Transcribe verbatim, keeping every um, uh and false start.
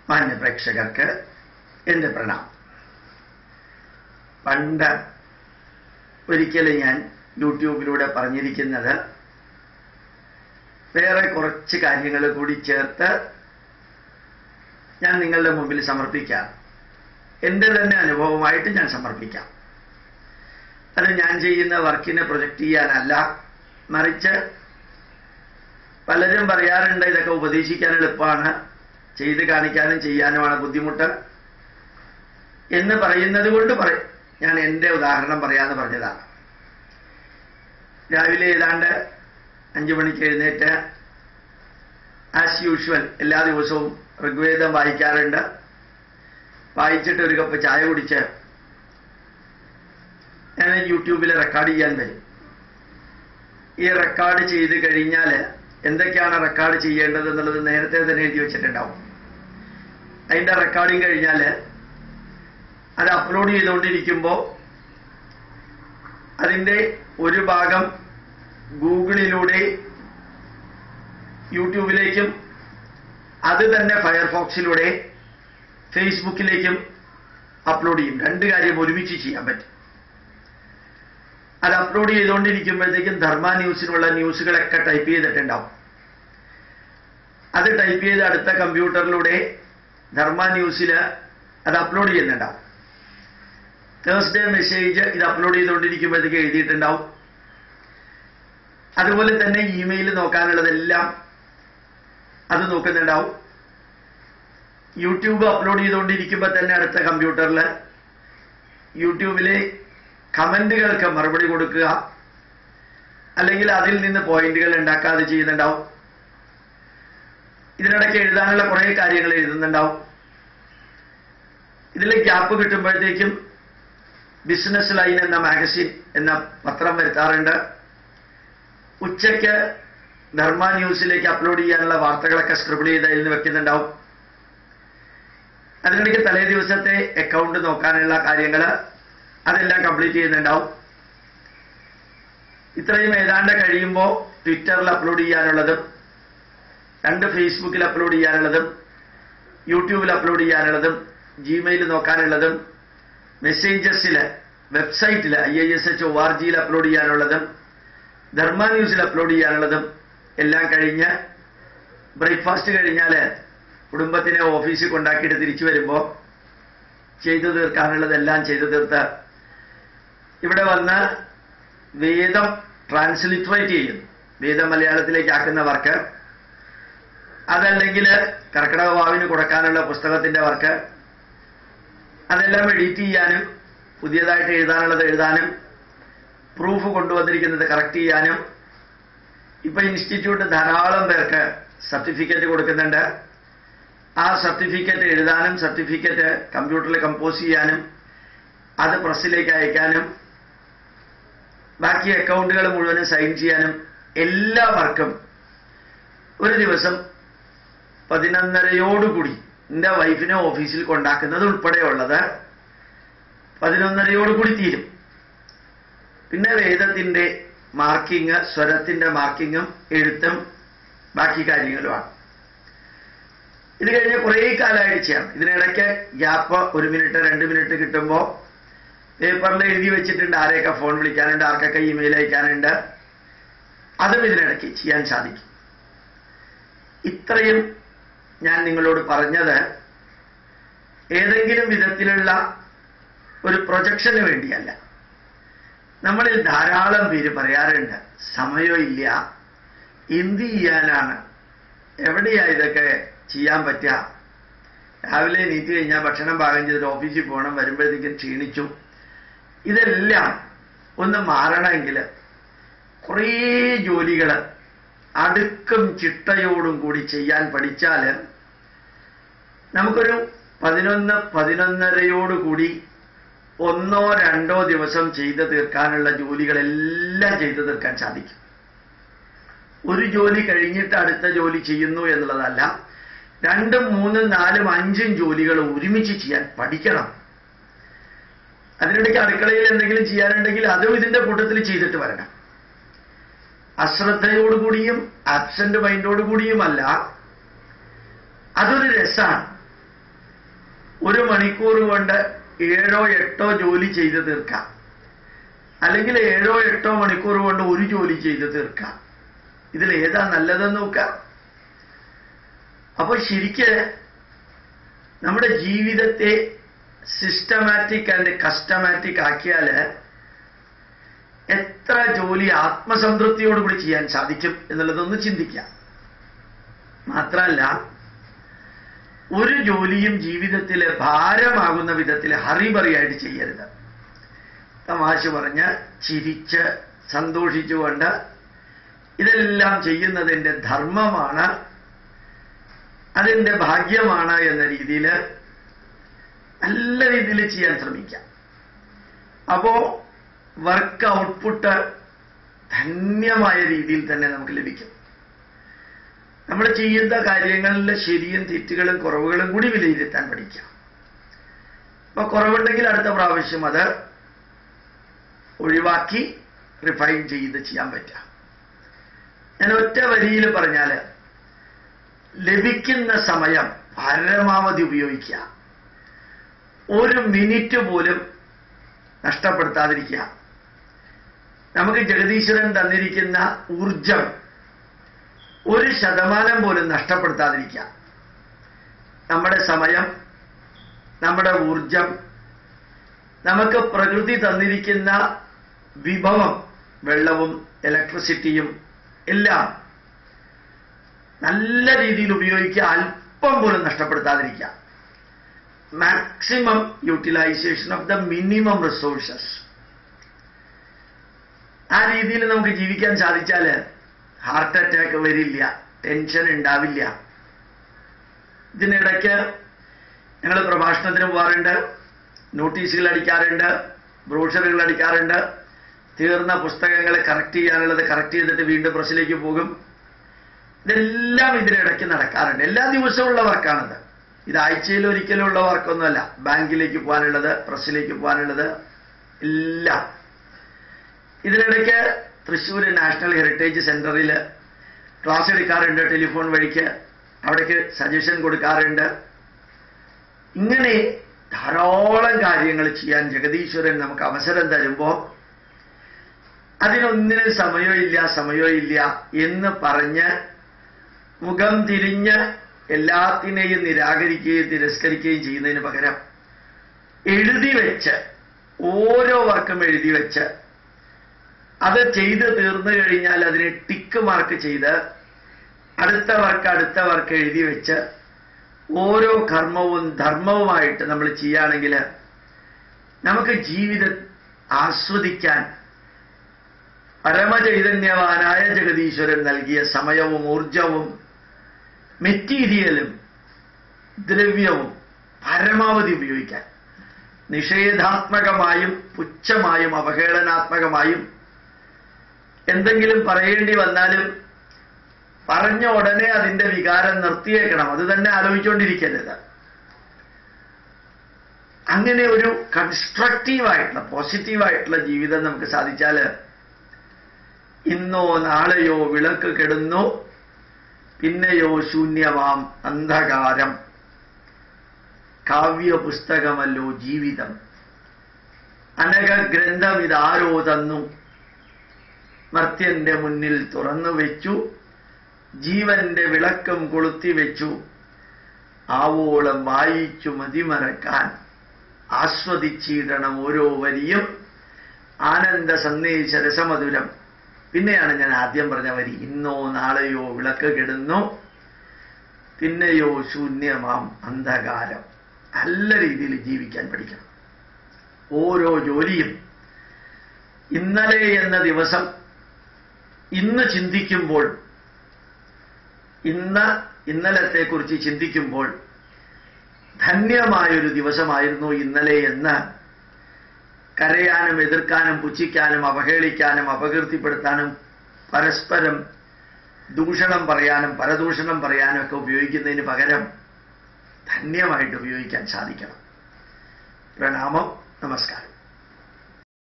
മാന്യ പ്രേക്ഷകർക്ക് എൻ്റെ പ്രണാമം. പണ്ട് ഒരിക്കലും ഞാൻ യൂട്യൂബിലൂടെ പറഞ്ഞിരിക്കുന്നത് വേറെ കുറച്ച് കാര്യങ്ങൾ കൂടി ചേർത്ത് ഞാൻ നിങ്ങളുടെ മുമ്പിൽ സമർപ്പിക്കാം. എൻ്റെ തന്നെ അനുഭവമായിട്ട് ഞാൻ സമർപ്പിക്കാം. അത് ഞാൻ ചെയ്യുന്ന വർക്കിനെ പ്രൊജക്റ്റ് ചെയ്യാനല്ല, മറിച്ച് പലരും പറയാറുണ്ട് ഇതൊക്കെ ഉപദേശിക്കാൻ എളുപ്പമാണ്, ചെയ്ത് കാണിക്കാനും ചെയ്യാനുമാണ് ബുദ്ധിമുട്ട് എന്ന് പറയുന്നത് കൊണ്ട് പറയും. ഞാൻ എൻ്റെ ഉദാഹരണം പറയാമെന്ന് പറഞ്ഞതാണ്. രാവിലെ ഏതാണ്ട് അഞ്ചു മണിക്ക് എഴുന്നേറ്റ് ആസ് യൂഷ്വൽ എല്ലാ ദിവസവും ഋഗ്വേദം വായിക്കാറുണ്ട്. വായിച്ചിട്ട് ഒരു കപ്പ് ചായ കുടിച്ച് ഞാൻ യൂട്യൂബിൽ റെക്കോർഡ് ചെയ്യാൻ വരും. ഈ റെക്കോർഡ് ചെയ്ത് കഴിഞ്ഞാൽ എന്തൊക്കെയാണ് റെക്കോർഡ് ചെയ്യേണ്ടത് എന്നുള്ളത് നേരത്തെ തന്നെ എഴുതി വെച്ചിട്ടുണ്ടാവും. അതിൻ്റെ റെക്കോർഡിങ് കഴിഞ്ഞാൽ അത് അപ്ലോഡ് ചെയ്തുകൊണ്ടിരിക്കുമ്പോൾ അതിൻ്റെ ഒരു ഭാഗം ഗൂഗിളിലൂടെ യൂട്യൂബിലേക്കും അത് തന്നെ ഫയർഫോക്സിലൂടെ ഫേസ്ബുക്കിലേക്കും അപ്ലോഡ് ചെയ്യും. രണ്ട് കാര്യം ഒരുമിച്ച് ചെയ്യാൻ പറ്റും. അത് അപ്ലോഡ് ചെയ്തുകൊണ്ടിരിക്കുമ്പോഴത്തേക്കും ധർമ്മ ന്യൂസിനുള്ള ന്യൂസുകളൊക്കെ ടൈപ്പ് ചെയ്തിട്ടുണ്ടാവും. അത് ടൈപ്പ് ചെയ്ത് അടുത്ത കമ്പ്യൂട്ടറിലൂടെ ധർമ്മ ന്യൂസിൽ അത് അപ്ലോഡ് ചെയ്യുന്നുണ്ടാവും. തേഴ്സ്ഡേ മെസ്സേജ് ഇത് അപ്ലോഡ് ചെയ്തുകൊണ്ടിരിക്കുമ്പോഴത്തേക്ക് എഴുതിയിട്ടുണ്ടാവും. അതുപോലെ തന്നെ ഇമെയിൽ നോക്കാനുള്ളതെല്ലാം അത് നോക്കുന്നുണ്ടാവും. യൂട്യൂബ് അപ്ലോഡ് ചെയ്തുകൊണ്ടിരിക്കുമ്പോൾ തന്നെ അടുത്ത കമ്പ്യൂട്ടറിൽ യൂട്യൂബിലെ കമന്റുകൾക്ക് മറുപടി കൊടുക്കുക, അല്ലെങ്കിൽ അതിൽ നിന്ന് പോയിന്റുകൾ ഉണ്ടാക്കാതെ ചെയ്യുന്നുണ്ടാവും. ഇതിനിടയ്ക്ക് എഴുതാനുള്ള കുറേ കാര്യങ്ങൾ എഴുതുന്നുണ്ടാവും. ഇതിൽ ഗ്യാപ്പ് കിട്ടുമ്പോഴത്തേക്കും ബിസിനസ് ലൈൻ എന്ന മാഗസിൻ എന്ന പത്രം വരുത്താറുണ്ട്. ഉച്ചയ്ക്ക് ധർമ്മ ന്യൂസിലേക്ക് അപ്ലോഡ് ചെയ്യാനുള്ള വാർത്തകളൊക്കെ സ്ക്രിബിൾ ചെയ്ത് അതിൽ നിന്ന് വെക്കുന്നുണ്ടാവും. അതിനിടയ്ക്ക് തലേ ദിവസത്തെ അക്കൗണ്ട് നോക്കാനുള്ള കാര്യങ്ങൾ അതെല്ലാം കംപ്ലീറ്റ് ചെയ്യുന്നുണ്ടാവും. ഇത്രയും ഏതാണ്ട് കഴിയുമ്പോൾ ട്വിറ്ററിൽ അപ്ലോഡ് ചെയ്യാനുള്ളതും രണ്ട് ഫേസ്ബുക്കിൽ അപ്ലോഡ് ചെയ്യാനുള്ളതും യൂട്യൂബിൽ അപ്ലോഡ് ചെയ്യാനുള്ളതും ജിമെയിൽ നോക്കാനുള്ളതും മെസ്സേജസിൽ വെബ്സൈറ്റിൽ I I S H O R ജിയിൽ അപ്ലോഡ് ചെയ്യാനുള്ളതും ധർമ്മ ന്യൂസിൽ അപ്ലോഡ് ചെയ്യാനുള്ളതും എല്ലാം കഴിഞ്ഞ് ബ്രേക്ക്ഫാസ്റ്റ് കഴിഞ്ഞാൽ കുടുംബത്തിനെ ഓഫീസിൽ കൊണ്ടാക്കിയിട്ട് തിരിച്ചു വരുമ്പോൾ ചെയ്തു തീർക്കാനുള്ളതെല്ലാം ചെയ്തു തീർത്ത് ഇവിടെ വന്ന് വേദം ട്രാൻസ്ലിറ്ററേറ്റ് ചെയ്യും. വേദം മലയാളത്തിലേക്ക് ആക്കുന്ന വർക്ക്, അതല്ലെങ്കിൽ കർക്കിടക വാവിന് കൊടുക്കാനുള്ള പുസ്തകത്തിന്റെ വർക്ക്, അതെല്ലാം എഡിറ്റ് ചെയ്യാനും പുതിയതായിട്ട് എഴുതാനുള്ളത് എഴുതാനും പ്രൂഫ് കൊണ്ടുവന്നിരിക്കുന്നത് കറക്റ്റ് ചെയ്യാനും ഇപ്പൊ ഇൻസ്റ്റിറ്റ്യൂട്ട് ധാരാളം പേർക്ക് സർട്ടിഫിക്കറ്റ് കൊടുക്കുന്നുണ്ട്. ആ സർട്ടിഫിക്കറ്റ് എഴുതാനും സർട്ടിഫിക്കറ്റ് കമ്പ്യൂട്ടറിൽ കമ്പോസ് ചെയ്യാനും അത് പ്രസ്സിലേക്ക് അയക്കാനും ബാക്കി അക്കൗണ്ടുകൾ മുഴുവനും സൈൻ ചെയ്യാനും എല്ലാ വർക്കും ഒരു ദിവസം പതിനൊന്നരയോടുകൂടി എൻ്റെ വൈഫിനെ ഓഫീസിൽ കൊണ്ടാക്കുന്നത് ഉൾപ്പെടെയുള്ളത് പതിനൊന്നരയോടുകൂടി തീരും. പിന്നെ വേദത്തിന്റെ മാർക്കിങ്, സ്വരത്തിന്റെ മാർക്കിങ്ങും എഴുത്തും ബാക്കി കാര്യങ്ങളുമാണ്. ഇത് കഴിഞ്ഞ് കുറേ കാലമായിട്ട് ചെയ്യാം. ഇതിനിടയ്ക്ക് ഗ്യാപ്പ് ഒരു മിനിറ്റ് രണ്ട് മിനിറ്റ് കിട്ടുമ്പോൾ പേപ്പറിൽ എഴുതി വെച്ചിട്ടുണ്ട് ആരെയൊക്കെ ഫോൺ വിളിക്കാനുണ്ട്, ആർക്കൊക്കെ ഇമെയിൽ അയക്കാനുണ്ട്. അതും ഇതിനിടയ്ക്ക് ചെയ്യാൻ സാധിക്കും. ഇത്രയും ഞാൻ നിങ്ങളോട് പറഞ്ഞത് ഏതെങ്കിലും വിധത്തിലുള്ള ഒരു പ്രൊജക്ഷന് വേണ്ടിയല്ല. നമ്മളിൽ ധാരാളം പേര് പറയാറുണ്ട് സമയമില്ല, എന്ത് ചെയ്യാനാണ്, എവിടെയാ ഇതൊക്കെ ചെയ്യാൻ പറ്റുക, രാവിലെ എണീറ്റ് കഴിഞ്ഞാൽ ഭക്ഷണം പാകം ചെയ്തിട്ട് ഓഫീസിൽ പോകണം, വരുമ്പോഴത്തേക്കും ക്ഷീണിച്ചു. ഇതെല്ലാം ഒന്ന് മാറണമെങ്കിൽ കുറേ ജോലികൾ അടുക്കും ചിട്ടയോടും കൂടി ചെയ്യാൻ പഠിച്ചാൽ നമുക്കൊരു പതിനൊന്ന് പതിനൊന്നരയോടുകൂടി ഒന്നോ രണ്ടോ ദിവസം ചെയ്തു തീർക്കാനുള്ള ജോലികളെല്ലാം ചെയ്തു തീർക്കാൻ സാധിക്കും. ഒരു ജോലി കഴിഞ്ഞിട്ട് അടുത്ത ജോലി ചെയ്യുന്നു എന്നുള്ളതല്ല, രണ്ടും മൂന്നും നാലും അഞ്ചും ജോലികൾ ഒരുമിച്ച് ചെയ്യാൻ പഠിക്കണം. അതിനിടയ്ക്ക് അടുക്കളയിൽ എന്തെങ്കിലും ചെയ്യാനുണ്ടെങ്കിൽ അതും ഇതിന്റെ കൂട്ടത്തിൽ ചെയ്തിട്ട് വരണം. അശ്രദ്ധയോടുകൂടിയും ആബ്സെന്റ് മൈൻഡോടുകൂടിയുമല്ല, അതൊരു രസമാണ്. ഒരു മണിക്കൂർ കൊണ്ട് ഏഴോ എട്ടോ ജോലി ചെയ്ത് തീർക്കാം, അല്ലെങ്കിൽ ഏഴോ എട്ടോ മണിക്കൂർ കൊണ്ട് ഒരു ജോലി ചെയ്ത് തീർക്കാം. ഇതിൽ ഏതാ നല്ലതെന്ന് നോക്കാം. അപ്പൊ ശരിക്ക് നമ്മുടെ ജീവിതത്തെ സിസ്റ്റമാറ്റിക് ആൻഡ് കസ്റ്റമാറ്റിക് ആക്കിയാൽ എത്ര ജോലി ആത്മസംതൃപ്തിയോടുകൂടി ചെയ്യാൻ സാധിക്കും എന്നുള്ളതൊന്ന് ചിന്തിക്കാം. മാത്രമല്ല, ഒരു ജോലിയും ജീവിതത്തിൽ ഭാരമാകുന്ന വിധത്തിൽ ഹറിബറിയായിട്ട് ചെയ്യരുത്. തമാശ പറഞ്ഞ് ചിരിച്ച് സന്തോഷിച്ചുകൊണ്ട് ഇതെല്ലാം ചെയ്യുന്നതിൻ്റെ ധർമ്മമാണ്, അതിൻ്റെ ഭാഗ്യമാണ് എന്ന രീതിയിൽ നല്ല രീതിയിൽ ചെയ്യാൻ ശ്രമിക്കാം. അപ്പോ വർക്ക് ഔട്ട്പുട്ട് ധന്യമായ രീതിയിൽ തന്നെ നമുക്ക് ലഭിക്കും. നമ്മൾ ചെയ്യുന്ന കാര്യങ്ങളിലെ ശരിയും തെറ്റുകളും കുറവുകളും കൂടി വിലയിരുത്താൻ പഠിക്കാം. അപ്പൊ കുറവുണ്ടെങ്കിൽ അടുത്ത പ്രാവശ്യം അത് ഒഴിവാക്കി റിഫൈൻ ചെയ്ത് ചെയ്യാൻ പറ്റാം. ഞാൻ ഒറ്റ വരിയിൽ പറഞ്ഞാൽ, ലഭിക്കുന്ന സമയം പരമാവധി ഉപയോഗിക്കുക. ഒരു മിനിറ്റ് പോലും നഷ്ടപ്പെടുത്താതിരിക്കുക. നമുക്ക് ജഗദീശ്വരൻ തന്നിരിക്കുന്ന ഊർജം ഒരു ശതമാനം പോലും നഷ്ടപ്പെടുത്താതിരിക്കുക. നമ്മുടെ സമയം, നമ്മുടെ ഊർജം, നമുക്ക് പ്രകൃതി തന്നിരിക്കുന്ന വിഭവം, വെള്ളവും ഇലക്ട്രിസിറ്റിയും എല്ലാം നല്ല രീതിയിൽ ഉപയോഗിക്കുക. അല്പം പോലും നഷ്ടപ്പെടുത്താതിരിക്കുക. Maximum utilisation of the minimum resources. ആ രീതിയിൽ നമുക്ക് ജീവിക്കാൻ സാധിച്ചാൽ ഹാർട്ട് അറ്റാക്ക് വരില്ല, ടെൻഷൻ ഉണ്ടാവില്ല. ഇതിനിടയ്ക്ക് ഞങ്ങൾ പ്രഭാഷണത്തിന് പോകാറുണ്ട്, നോട്ടീസുകൾ അടിക്കാറുണ്ട്, ബ്രോഷറുകൾ അടിക്കാറുണ്ട്. തീർന്ന പുസ്തകങ്ങൾ കറക്റ്റ് ചെയ്യാനുള്ളത് കറക്റ്റ് ചെയ്തിട്ട് വീണ്ടും പ്രസ്സിലേക്ക് പോകും. ഇതെല്ലാം ഇതിനിടയ്ക്ക് നടക്കാറുണ്ട്. എല്ലാ ദിവസവും ഉള്ള വർക്കാണത്. ഇത് ആഴ്ചയിൽ ഒരിക്കലും ഉള്ള വർക്കൊന്നുമല്ല. ബാങ്കിലേക്ക് പോകാനുള്ളത്, പ്രസ്സിലേക്ക് പോകാനുള്ളത് എല്ലാം. ഇതിനിടയ്ക്ക് തൃശ്ശൂർ നാഷണൽ ഹെറിറ്റേജ് സെന്ററിൽ ക്ലാസ് എടുക്കാറുണ്ട്, ടെലിഫോൺ വഴിക്ക്. അവിടേക്ക് സജഷൻ കൊടുക്കാറുണ്ട്. ഇങ്ങനെ ധാരാളം കാര്യങ്ങൾ ചെയ്യാൻ ജഗദീശ്വരൻ നമുക്ക് അവസരം തരുമ്പോൾ അതിനൊന്നിനും സമയമില്ല സമയമില്ല എന്ന് പറഞ്ഞ് മുഖം തിരിഞ്ഞ് എല്ലാത്തിനെയും നിരാകരിക്കുകയും തിരസ്കരിക്കുകയും ചെയ്യുന്നതിന് പകരം എഴുതി വെച്ച്, ഓരോ വർക്കും എഴുതി വെച്ച് അത് ചെയ്ത് തീർന്നു കഴിഞ്ഞാൽ അതിനെ ടിക്ക് മാർക്ക് ചെയ്ത് അടുത്ത വർക്ക് അടുത്ത വർക്ക് എഴുതി വെച്ച് ഓരോ കർമ്മവും ധർമ്മവുമായിട്ട് നമ്മൾ ചെയ്യുകയാണെങ്കിൽ നമുക്ക് ജീവിതം ആസ്വദിക്കാൻ പരമചൈതന്യവാനായ ജഗദീശ്വരൻ നൽകിയ സമയവും ഊർജവും മെറ്റീരിയലും ദ്രവ്യവും പരമാവധി ഉപയോഗിക്കാൻ, നിഷേധാത്മകമായും പുച്ഛമായും അവഹേളനാത്മകമായും എന്തെങ്കിലും പറയേണ്ടി വന്നാലും പറഞ്ഞ ഉടനെ അതിന്റെ വികാരം നിർത്തിയേക്കണം. അത് തന്നെ ആലോചിച്ചുകൊണ്ടിരിക്കരുത്. അങ്ങനെ ഒരു കൺസ്ട്രക്റ്റീവായിട്ടുള്ള പോസിറ്റീവായിട്ടുള്ള ജീവിതം നമുക്ക് സാധിച്ചാൽ ഇന്നോ നാളെയോ വിളക്ക് കെടുന്നു, പിന്നെയോ ശൂന്യമാം അന്ധകാരം. കാവ്യപുസ്തകമല്ലോ ജീവിതം, അനഘ ഗ്രന്ഥം ഇതാരോ തന്നു, മർത്യന്റെ മുന്നിൽ തുറന്നു വെച്ചു, ജീവന്റെ വിളക്കം കൊളുത്തിവെച്ചു, ആവോളം വായിച്ചു മതിമറക്കാൻ ആസ്വദിച്ചിടണം ഓരോ വരിയും, ആനന്ദ സന്ദേശ രസമധുരം. പിന്നെയാണ് ഞാൻ ആദ്യം പറഞ്ഞ വരി, ഇന്നോ നാളെയോ വിളക്ക് കെടുന്നു, പിന്നെയോ ശൂന്യമാം അന്ധകാരം. നല്ല രീതിയിൽ ജീവിക്കാൻ പഠിക്കണം. ഓരോ ജോലിയും ഇന്നലെ എന്ന ദിവസം ഇന്ന് ചിന്തിക്കുമ്പോൾ, ഇന്ന് ഇന്നലത്തെക്കുറിച്ച് ചിന്തിക്കുമ്പോൾ ധന്യമായൊരു ദിവസമായിരുന്നു ഇന്നലെ എന്ന് കരയാനും എതിർക്കാനും പുച്ഛിക്കാനും അവഹേളിക്കാനും അപകീർത്തിപ്പെടുത്താനും പരസ്പരം ദൂഷണം പറയാനും പരദൂഷണം പറയാനും ഒക്കെ ഉപയോഗിക്കുന്നതിന് പകരം ധന്യമായിട്ട് ഉപയോഗിക്കാൻ സാധിക്കണം. പ്രണാമം. നമസ്കാരം.